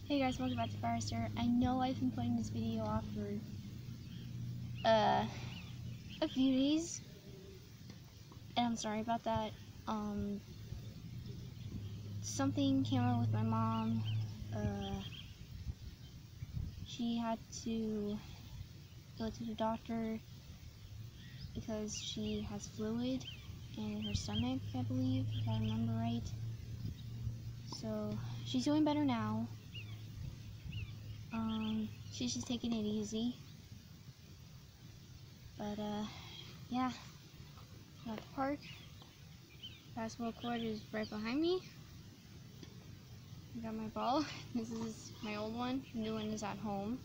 Hey guys, welcome back to Firester. I know I've been putting this video off for a few days, and I'm sorry about that. Something came up with my mom. She had to go to the doctor because she has fluid in her stomach, I believe, if I remember right. So she's doing better now. She's just taking it easy. But yeah, at the park. Basketball court is right behind me. I got my ball. This is my old one. The new one is at home.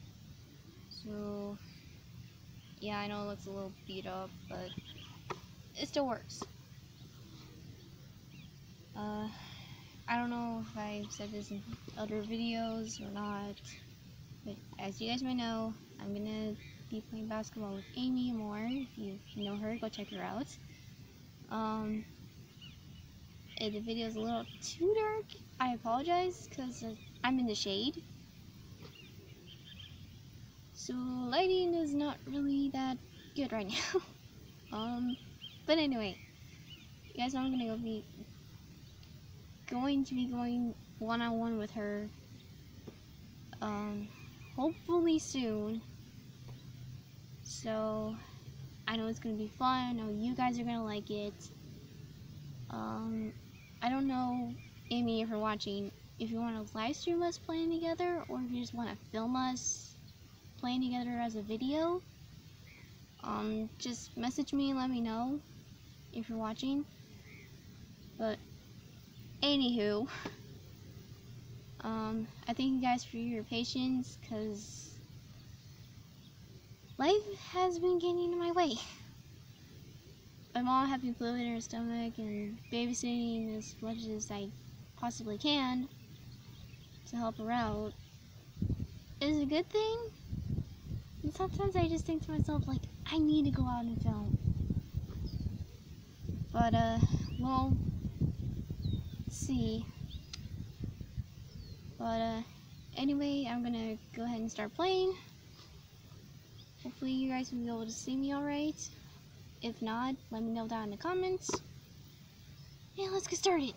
So yeah, I know it looks a little beat up, but it still works. I don't know if I've said this in other videos or not, but as you guys may know, I'm gonna be playing basketball with Amy more. If you know her, go check her out. If the video's a little too dark, I apologize, because I'm in the shade. So lighting is not really that good right now. But anyway, you guys know I'm gonna be going one-on-one with her, hopefully soon. So I know it's gonna be fun. I know you guys are gonna like it. I don't know, Amy, if you're watching, if you want to live stream us playing together, or if you just want to film us playing together as a video. Just message me and let me know if you're watching. But anywho, I thank you guys for your patience, because life has been getting in my way. My mom had fluid in her stomach, and babysitting as much as I possibly can to help her out is a good thing. And sometimes I just think to myself, like, I need to go out and film. But, well, let's see. But, anyway, I'm gonna go ahead and start playing. Hopefully you guys will be able to see me alright. If not, let me know down in the comments. And let's get started.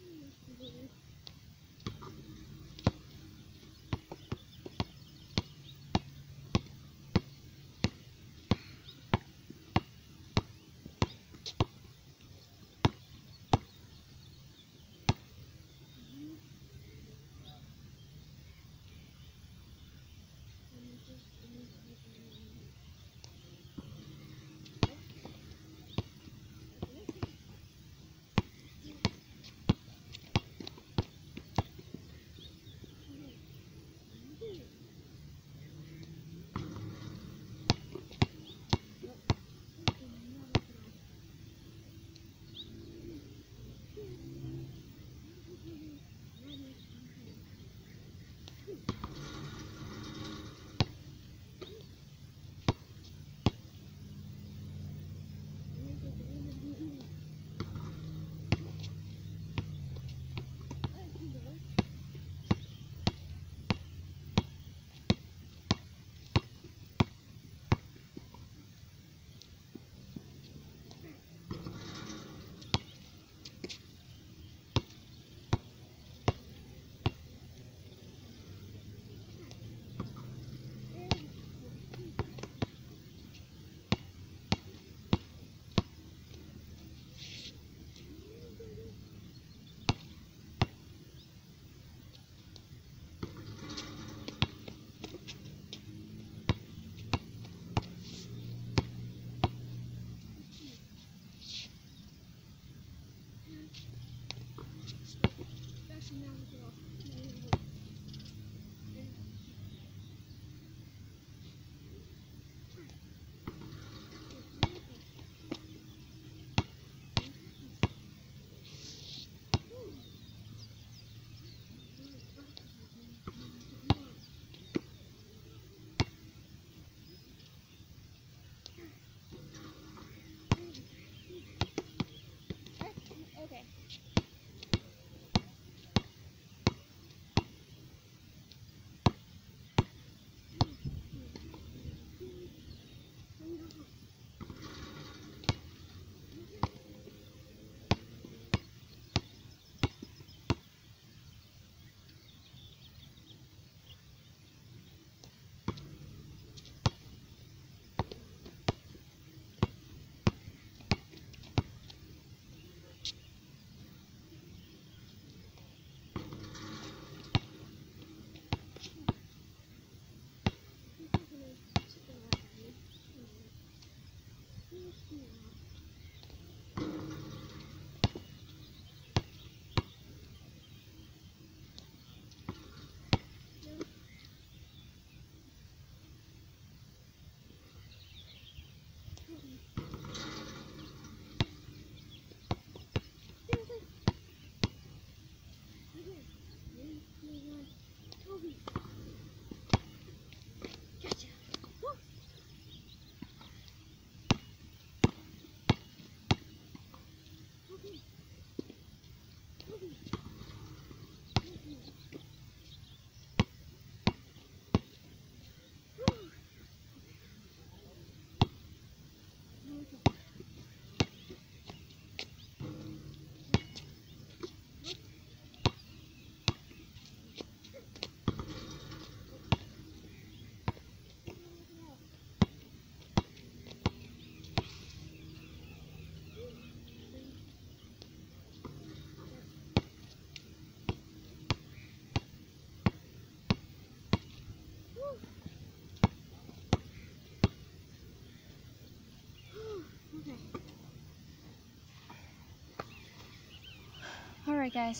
Alright guys,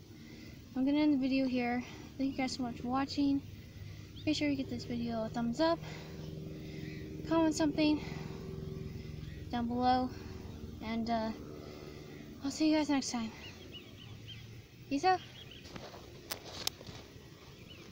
I'm gonna end the video here. Thank you guys so much for watching. Make sure you give this video a thumbs up, comment something down below, and I'll see you guys next time. Peace out.